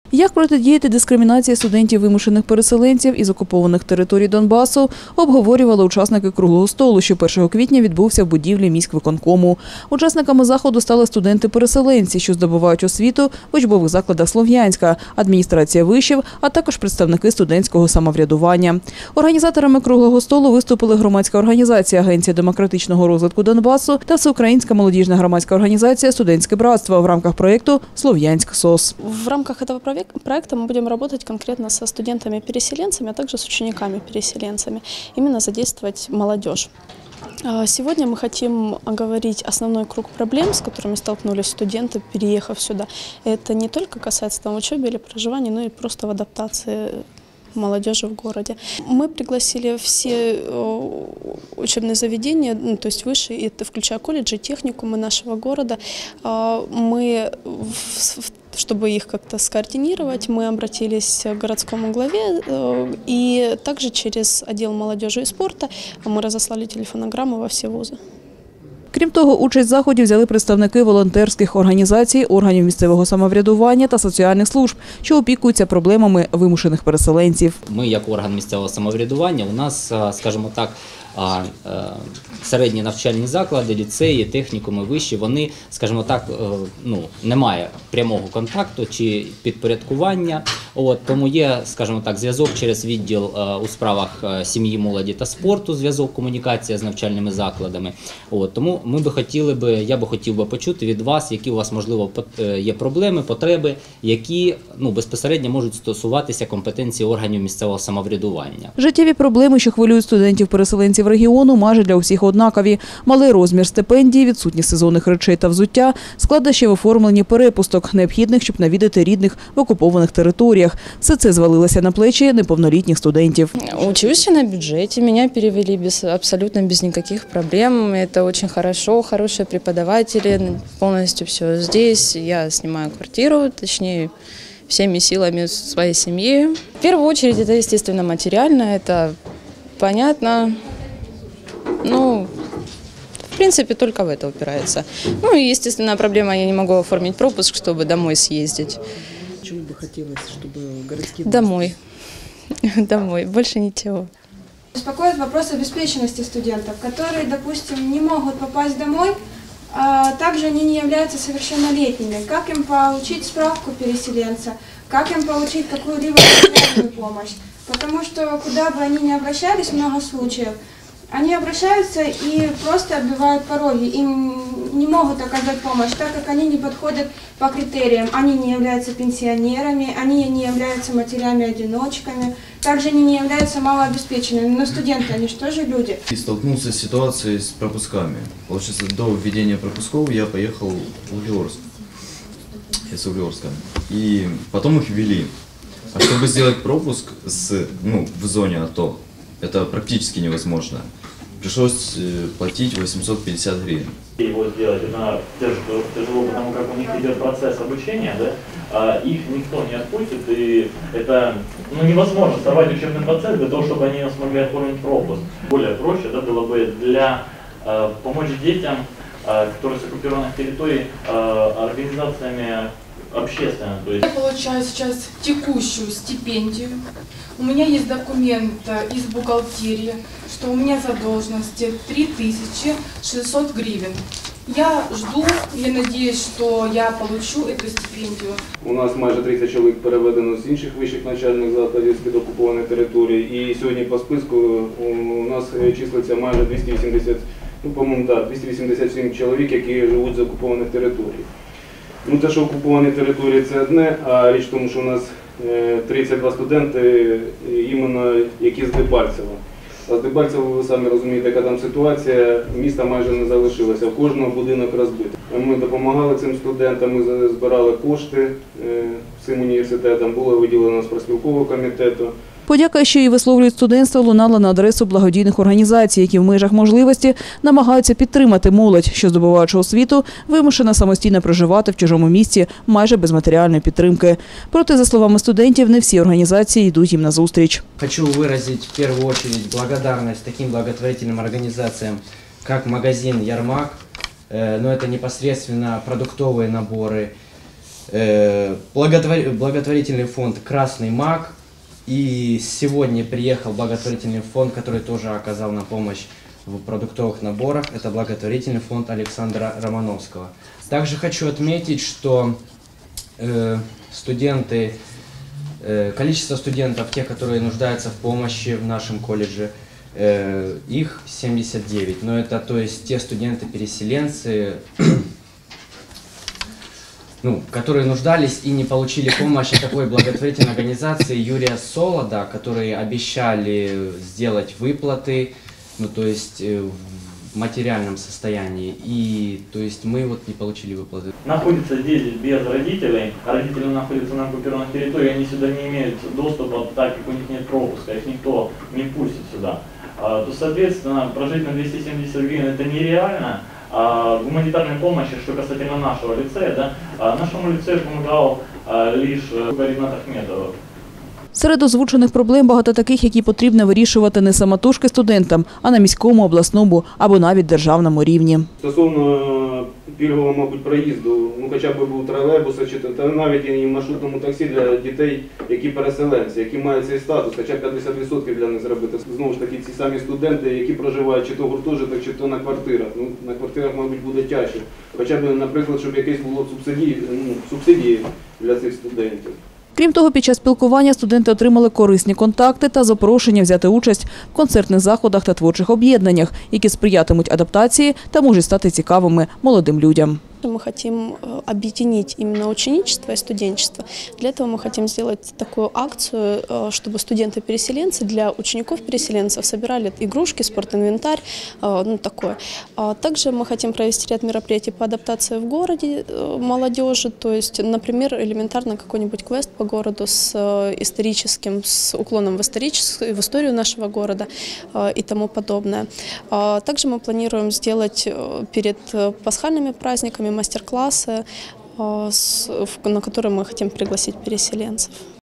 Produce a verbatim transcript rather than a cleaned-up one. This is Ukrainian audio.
Як протидіяти дискримінації студентів-вимушених переселенців із окупованих територій Донбасу, обговорювали учасники круглого столу, що першого квітня відбувся в будівлі міськвиконкому. Учасниками заходу стали студенти-переселенці, що здобувають освіту в учбових закладах Слов'янська, адміністрація вишів, а також представники студентського самоврядування. Організаторами круглого столу виступили громадська організація «Агенція демократичного розвитку Донбасу» та Всеукраїнська молодіжна громадська організація «Студентське братство» в рамках проєкту «Слов'янськ СОС». В рамках этого проекта мы будем работать конкретно со студентами-переселенцами, а также с учениками-переселенцами, именно задействовать молодежь. Сегодня мы хотим оговорить основной круг проблем, с которыми столкнулись студенты, переехав сюда. Это не только касается там учебы или проживания, но и просто в адаптации молодежи в городе. Мы пригласили все учебные заведения, ну, то есть высшие, включая колледжи, техникумы нашего города. Мы, чтобы их как-то скоординировать, мы обратились к городскому главе и также через отдел молодежи и спорта мы разослали телефонограммы во все вузы. Крім того, участь в заході взяли представники волонтерських організацій, органів місцевого самоврядування та соціальних служб, що опікуються проблемами вимушених переселенців. Ми, як орган місцевого самоврядування, у нас, скажімо так, середні навчальні заклади, ліцеї, технікуми, вищі, вони, скажімо так, ну, немає прямого контакту чи підпорядкування. От, тому є, скажімо так, зв'язок через відділ у справах сім'ї, молоді та спорту, зв'язок, комунікація з навчальними закладами. От, тому ми би хотіли би, я би хотів би почути від вас, які у вас, можливо, є проблеми, потреби, які, ну, безпосередньо можуть стосуватися компетенції органів місцевого самоврядування. Життєві проблеми, що хвилюють студентів-переселенців регіону, майже для усіх однакові. Малий розмір стипендії, відсутність сезонних речей та взуття, складнощі в оформленні перепусток, необхідних, щоб навідати рідних в окупованих територіях. Все це звалилося на плечі неповнолітніх студентів. Учуся на бюджеті, мене перевели без, абсолютно без ніяких проблем. Це дуже добре, хороші преподаватели, повністю все здесь. Я знімаю квартиру, точніше, всеми силами своей семьи. В первую очередь это, естественно, материально, это понятно. Ну, в принципе, только в это упирается. Ну и, естественно, проблема, я не могу оформить пропуск, чтобы домой съездить. Чего бы хотелось, чтобы городские... Домой. Домой, больше ничего. Беспокоит вопрос обеспеченности студентов, которые, допустим, не могут попасть домой, а также они не являются совершеннолетними. Как им получить справку переселенца, как им получить какую-либо материальную помощь? Потому что куда бы они ни обращались, много случаев, они обращаются и просто отбивают пороги, им не могут оказать помощь, так как они не подходят по критериям. Они не являются пенсионерами, они не являются матерями-одиночками, также они не являются малообеспеченными. Но студенты, они же тоже люди. И столкнулся с ситуацией с пропусками. Получается, до введения пропусков я поехал в Углеорск, из Углеорска, и потом их ввели. А чтобы сделать пропуск с, ну, в зоне АТО, это практически невозможно. Пришлось платить восемьсот пятьдесят гривен. Его сделать на тяжело, потому как у них идет процесс обучения, да? Их никто не отпустит, и это, ну, невозможно сорвать учебный процесс для того, чтобы они смогли оформить пропуск. Более проще, да, было бы для э, помочь детям, э, которые с оккупированных территорий, э, организациями общественными. То есть... Я получаю сейчас текущую стипендию. У меня есть документ из бухгалтерии, что у меня задолженности три тысячи шестьсот гривен. Я жду, я надеюсь, что я получу эту стипендию. У нас майже тридцять чоловік переведено з інших вищих навчальних закладів з-під окупованої території. І сьогодні по списку у нас числиться майже двісті вісімдесят, ну, по-моєму, так, двісті вісімдесят сім чоловік, які живуть з окупованих територій. Ну, те, що окуповані території – це одне, а річ в тому, що у нас тридцять два студенти, іменно які з Дебальцева. А з Дебальцева, ви самі розумієте, яка там ситуація, міста майже не залишилося, в кожного будинок розбитий. Ми допомагали цим студентам, ми збирали кошти всім університетам, було виділено з профспілкового комітету. Подяка, що і висловлюють студентство, лунала на адресу благодійних організацій, які в межах можливості намагаються підтримати молодь, що, здобуваючи освіту, вимушена самостійно проживати в чужому місті майже без матеріальної підтримки. Проте, за словами студентів, не всі організації йдуть їм назустріч. Хочу виразити в першу чергу благодарність таким благотворительним організаціям, як магазин «Ярмак», но это непосредственно продуктовые наборы, э, благотвор- благотворительный фонд «Красный маг». И сегодня приехал благотворительный фонд, который тоже оказал нам помощь в продуктовых наборах. Это благотворительный фонд Александра Романовского. Также хочу отметить, что э, студенты, э, количество студентов, тех, которые нуждаются в помощи в нашем колледже, э, их семьдесят девять. Но это, то есть, те студенты-переселенцы, ну, которые нуждались и не получили помощь от такой благотворительной организации Юрия Солода, которые обещали сделать выплаты, ну, то есть э, в материальном состоянии, и, то есть, мы вот не получили выплаты. Находится здесь без родителей, а родители находятся на оккупированной территории, они сюда не имеют доступа, так как у них нет пропуска, их никто не пустит сюда. А, то, соответственно, прожить на двести семьдесят гривен это нереально. А гуманитарной помощи, что касательно нашего лицея, да, а нашему лицею помогал а, лишь Ринат Ахметов. Серед озвучених проблем багато таких, які потрібно вирішувати не самотужки студентам, а на міському, обласному або навіть державному рівні. Стосовно пільгового, мабуть, проїзду, ну хоча б був тролейбуса, чи та навіть і в маршрутному таксі для дітей, які переселенці, які мають цей статус, хоча б п'ятдесят відсотків для них зробити. Знову ж таки, ці самі студенти, які проживають чи то в гуртожитках, чи то на квартирах. Ну, на квартирах, мабуть, буде тяжче. Хоча б, наприклад, щоб якесь було субсидії, ну, субсидії для цих студентів. Крім того, під час спілкування студенти отримали корисні контакти та запрошення взяти участь в концертних заходах та творчих об'єднаннях, які сприятимуть адаптації та можуть стати цікавими молодим людям. Мы хотим объединить именно ученичество и студенчество. Для этого мы хотим сделать такую акцию, чтобы студенты-переселенцы для учеников-переселенцев собирали игрушки, спортинвентарь, ну такое. Также мы хотим провести ряд мероприятий по адаптации в городе молодежи, то есть, например, элементарно какой-нибудь квест по городу с историческим, с уклоном в, историческую, в историю нашего города и тому подобное. Также мы планируем сделать перед пасхальными праздниками мастер-классы, на которые мы хотим пригласить переселенцев.